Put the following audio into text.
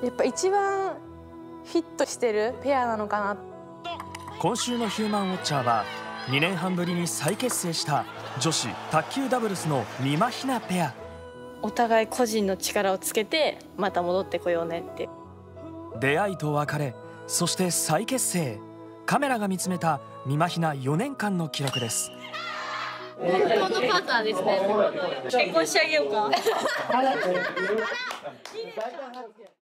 やっぱ一番フィットしてるペアなのかな。 今週のヒューマンウォッチャーは2年半ぶりに再結成した女子卓球ダブルスのみまひなペア。 お互い個人の力をつけてまた戻ってこようねって。 出会いと別れ、そして再結成。カメラが見つめたみまひな4年間の記録です。 このパートナーですね。結婚してあげようか。